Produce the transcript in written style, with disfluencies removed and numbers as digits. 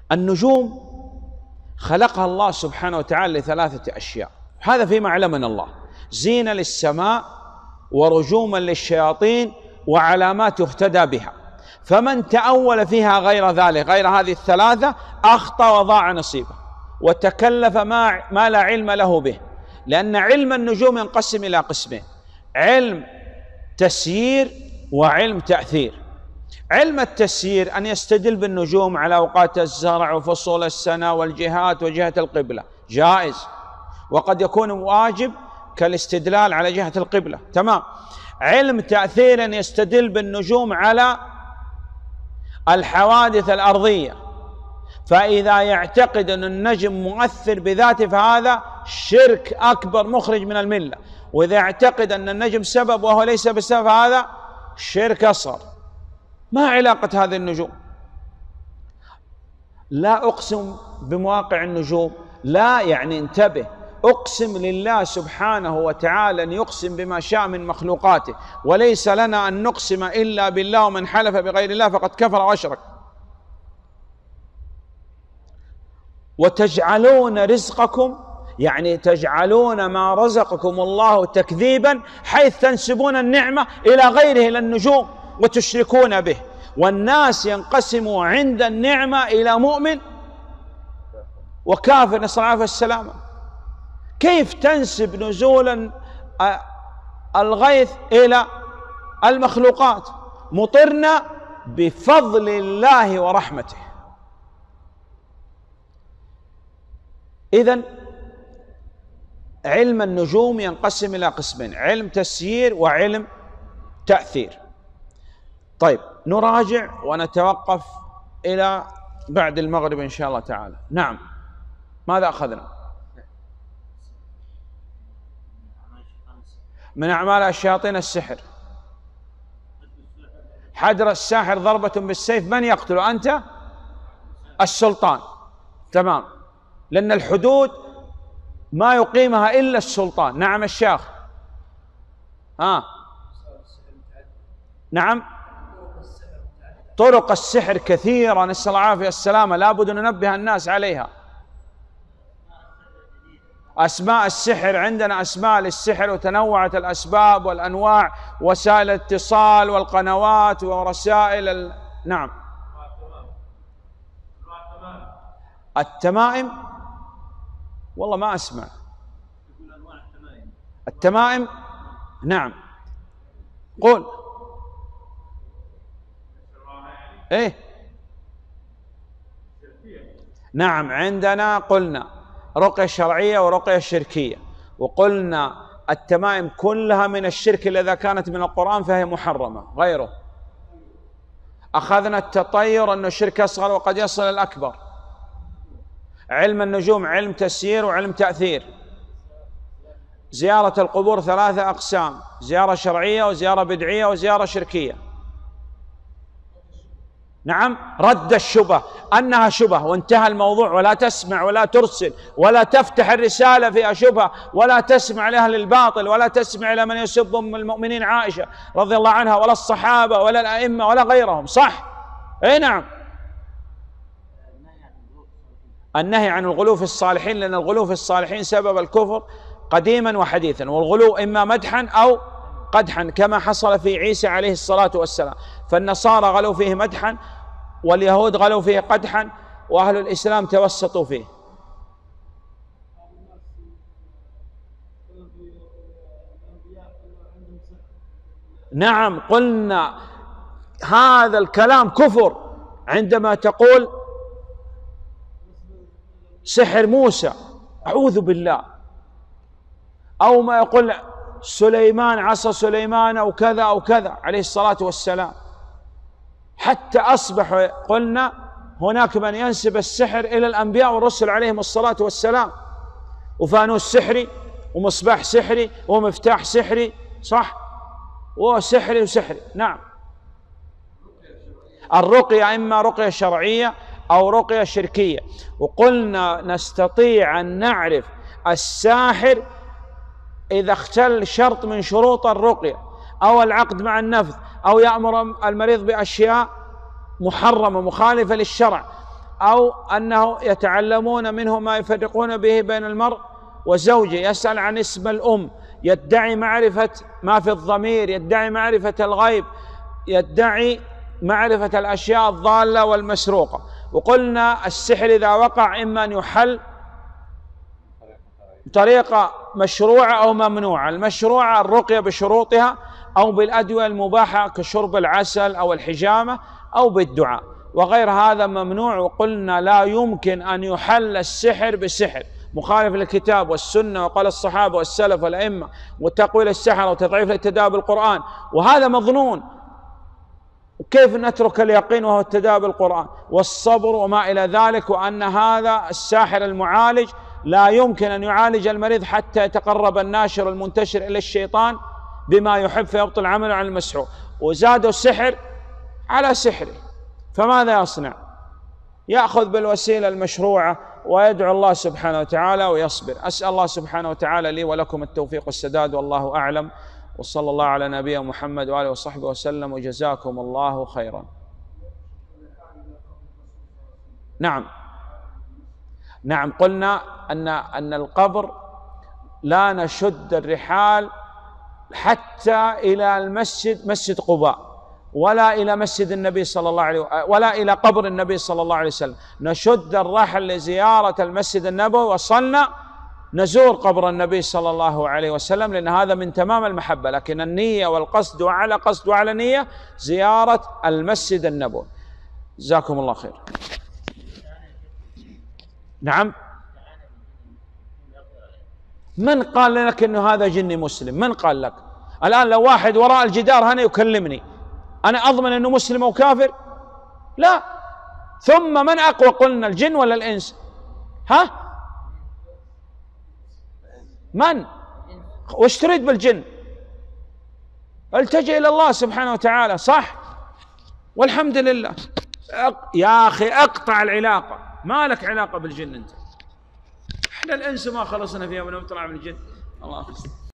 النجوم خلقها الله سبحانه وتعالى لثلاثة أشياء، هذا فيما علمنا الله: زينة للسماء، ورجوما للشياطين، وعلامات يهتدى بها. فمن تأول فيها غير ذلك، غير هذه الثلاثة، أخطأ وضاع نصيبه وتكلف ما لا علم له به. لأن علم النجوم ينقسم إلى قسمين: علم تسيير وعلم تأثير. علم التسيير أن يستدل بالنجوم على أوقات الزرع وفصول السنة والجهات وجهة القبلة، جائز، وقد يكون واجب كالاستدلال على جهة القبلة، تمام. علم تأثير أن يستدل بالنجوم على الحوادث الأرضية، فإذا يعتقد أن النجم مؤثر بذاته فهذا شرك أكبر مخرج من الملة، وإذا يعتقد أن النجم سبب وهو ليس بسبب فهذا شرك أصغر. ما علاقة هذه النجوم؟ لا أقسم بمواقع النجوم، لا، يعني انتبه، أقسم لله سبحانه وتعالى أن يقسم بما شاء من مخلوقاته، وليس لنا أن نقسم إلا بالله، ومن حلف بغير الله فقد كفر وأشرك. وتجعلون رزقكم، يعني تجعلون ما رزقكم الله تكذيبا، حيث تنسبون النعمة إلى غيره، إلى النجوم، وتشركون به. والناس ينقسموا عند النعمة إلى مؤمن وكافر، نسأل الله العافية والسلامة. كيف تنسب نزول الغيث إلى المخلوقات؟ مطرنا بفضل الله ورحمته. إذن علم النجوم ينقسم إلى قسمين: علم تسيير وعلم تأثير. طيب، نراجع ونتوقف إلى بعد المغرب إن شاء الله تعالى. نعم، ماذا أخذنا؟ من أعمال الشياطين السحر، حدر الساحر ضربة بالسيف، من يقتل؟ أنت؟ السلطان، تمام، لأن الحدود ما يقيمها إلا السلطان. نعم الشيخ. نعم، طرق السحر كثيرة، نسأل الله العافية والسلامة، لابد أن ننبه الناس عليها. أسماء السحر، عندنا أسماء للسحر وتنوعت الأسباب والأنواع، وسائل الاتصال والقنوات ورسائل نعم. التمائم والله ما أسمع. التمائم، نعم، قول. إيه، نعم، عندنا قلنا رقية شرعية ورقية شركية، وقلنا التمائم كلها من الشرك، إذا كانت من القرآن فهي محرمة غيره. أخذنا التطير أنه شرك أصغر وقد يصل الأكبر. علم النجوم علم تسيير وعلم تأثير. زيارة القبور 3 أقسام: زيارة شرعية وزيارة بدعية وزيارة شركية. نعم، رد الشبه، أنها شبه وانتهى الموضوع، ولا تسمع ولا ترسل ولا تفتح الرسالة فيها شبهة، ولا تسمع لأهل الباطل، ولا تسمع إلى من يسب أم المؤمنين عائشة رضي الله عنها، ولا الصحابة ولا الأئمة ولا غيرهم، صح؟ أي نعم. النهي عن الغلو في الصالحين، لأن الغلو في الصالحين سبب الكفر قديما وحديثا، والغلو إما مدحا أو قدحا، كما حصل في عيسى عليه الصلاة والسلام. فالنصارى غلوا فيه مدحا، واليهود غلوا فيه قدحا، وأهل الإسلام توسطوا فيه. نعم، قلنا هذا الكلام كفر عندما تقول سحر موسى، أعوذ بالله، أو ما يقول سليمان، عصا سليمان، أو كذا أو كذا عليه الصلاة والسلام، حتى أصبح قلنا هناك من ينسب السحر إلى الأنبياء والرسل عليهم الصلاة والسلام، وفانوس سحري ومصباح سحري ومفتاح سحري، صح، وسحري وسحري. نعم، الرقية إما رقية شرعية أو رقية شركية. وقلنا نستطيع أن نعرف الساحر إذا اختل شرط من شروط الرقية، أو العقد مع النفذ، أو يأمر المريض بأشياء محرمة مخالفة للشرع، أو أنه يتعلمون منه ما يفرقون به بين المرء وزوجه، يسأل عن اسم الأم، يدعي معرفة ما في الضمير، يدعي معرفة الغيب، يدعي معرفة الأشياء الضالة والمسروقة. وقلنا السحر إذا وقع إما أن يحل بطريقة مشروعة أو ممنوعة. المشروعة الرقية بشروطها، أو بالأدوية المباحة كشرب العسل أو الحجامة، أو بالدعاء، وغير هذا ممنوع. وقلنا لا يمكن أن يحل السحر بسحر مخالف للكتاب والسنة وقال الصحابة والسلف والأئمة، وتقويل السحر وتضعيف الاقتداء بالقرآن، وهذا مظنون. وكيف نترك اليقين وهو التداء بالقرآن والصبر وما إلى ذلك، وأن هذا الساحر المعالج لا يمكن أن يعالج المريض حتى يتقرب الناشر المنتشر إلى الشيطان بما يحب فيبطل عمله عن المسحور، وزادوا السحر على سحره. فماذا يصنع؟ يأخذ بالوسيلة المشروعة ويدعو الله سبحانه وتعالى ويصبر. أسأل الله سبحانه وتعالى لي ولكم التوفيق والسداد، والله أعلم، وصلى الله على نبينا محمد وآله وصحبه وسلم، وجزاكم الله خيرا. نعم قلنا أن القبر لا نشد الرحال حتى إلى المسجد، مسجد قباء، ولا إلى مسجد النبي صلى الله عليه وسلم، ولا إلى قبر النبي صلى الله عليه وسلم. نشد الرحل لزيارة المسجد النبوي، وصلنا نزور قبر النبي صلى الله عليه وسلم، لأن هذا من تمام المحبة. لكن النية والقصد وعلى قصد وعلى نية زيارة المسجد النبوي. جزاكم الله خير. نعم. من قال لك أنه هذا جني مسلم؟ من قال لك؟ الآن لو واحد وراء الجدار هنا يكلمني، أنا أضمن أنه مسلم أو كافر؟ لا. ثم من أقوى؟ قلنا الجن ولا الإنس؟ ها؟ من؟ وش تريد بالجن؟ التجئ إلى الله سبحانه وتعالى، صح؟ والحمد لله. يا أخي أقطع العلاقة، ما لك علاقة بالجن أنت. إحنا الإنس ما خلصنا فيها ونطلع من الجن. الله